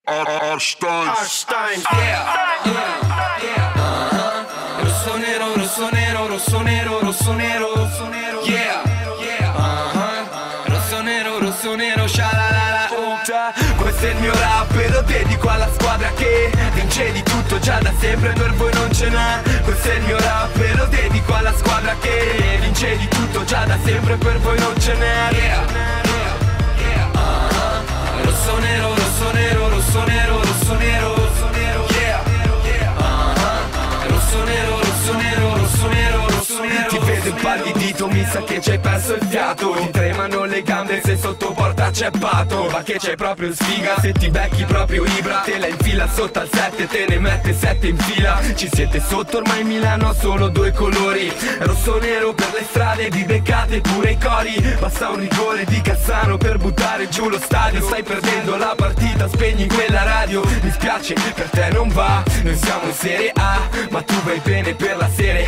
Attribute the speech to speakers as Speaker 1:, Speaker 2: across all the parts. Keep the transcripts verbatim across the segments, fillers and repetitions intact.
Speaker 1: Arstein,
Speaker 2: Arstein, yeah, yeah, yeah. Uh-huh. Rosso nero, rosso nero, rosso nero, rosso nero, rosso nero, yeah, yeah. Uh-huh. Rosso nero, rosso nero, scialalala. Questo è il mio rap e lo dedico alla squadra che vince di tutto già da sempre, per voi non ce n'è. Questo è il mio rap e lo dedico alla squadra che vince di tutto già da sempre, per voi non ce n'è. Yeah, yeah, yeah. Uh-huh. Rosso nero, rosso nero, rosso nero, rosso nero, rosso nero, yeah, yeah. Uh-huh. Rosso nero, rosso nero, rosso nero, rosso nero. Ti vedo impallidito, mi sa che ci hai perso il fiato. Ti tremano le gambe se sotto porta c'è Pato. Ma che c'hai proprio sfiga, se ti becchi proprio Ibra. Te la infila sotto al sette, te ne mette sette in fila. Ci siete sotto ormai, Milano ha solo due colori, rosso nero per le strade, vi beccate pure i cori. Basta un rigore di Cassano per buttare giù lo stadio. Stai perdendo la partita, spegni quella radio. Mi spiace, per te non va, noi siamo in Serie A, ma tu vai bene per la serie.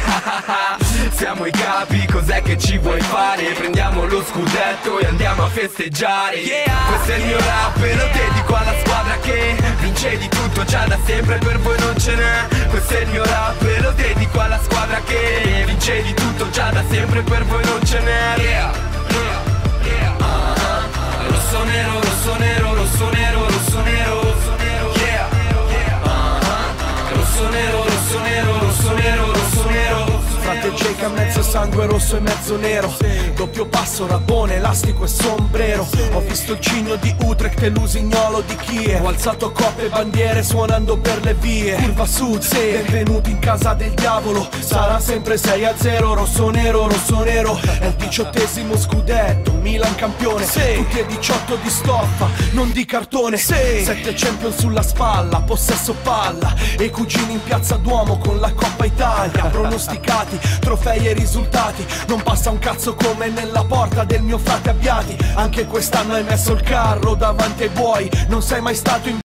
Speaker 2: Siamo i capi, cos'è che ci vuoi fare? Prendiamo lo scudetto e andiamo a festeggiare, yeah. Questo è il mio rap e lo dedico alla squadra che vince di tutto già da sempre, per voi non ce n'è. Questo è il mio rap e lo dedico alla squadra che vince di tutto già da sempre, per voi non ce n'è. Yeah, yeah, yeah. Uh-huh. Rosso nero, rosso nero, rosso nero, rosso nero, rosso nero, yeah, yeah. Uh-huh. Rosso nero, rosso nero, rosso nero, rosso nero.
Speaker 3: Frate Jake a mezzo sangue rosso e mezzo nero, doppio passo, rabone, elastico e sombrero. Ho visto il cigno di Utrecht e l'usignolo di Kiev. Ho alzato coppe e bandiere suonando per le vie. Curva sud, sì, benvenuti in casa del diavolo. Sarà sempre sei a zero, rosso nero, rosso nero. È il diciottesimo scudetto, Milan campione, sì. Tutti e diciotto di stoffa, non di cartone, sì. Sette champion sulla spalla, possesso palla. E i cugini in piazza Duomo con la Coppa Italia. Pronosticati, trofei e risultati. Non passa un cazzo come nella porta del mio frate Abbiati. Anche quest'anno hai messo il carro davanti ai buoi. Non sei mai stato in